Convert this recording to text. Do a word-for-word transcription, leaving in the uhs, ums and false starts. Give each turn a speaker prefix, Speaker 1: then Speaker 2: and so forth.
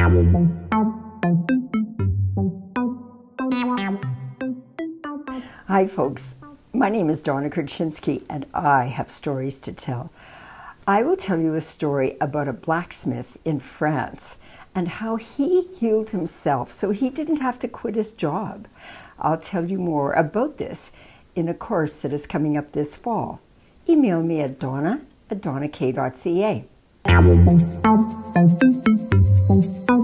Speaker 1: Hi folks, my name is Donna Korchinski and I have stories to tell. I will tell you a story about a blacksmith in France and how he healed himself so he didn't have to quit his job. I'll tell you more about this in a course that is coming up this fall. Email me at donna at donna k dot c a.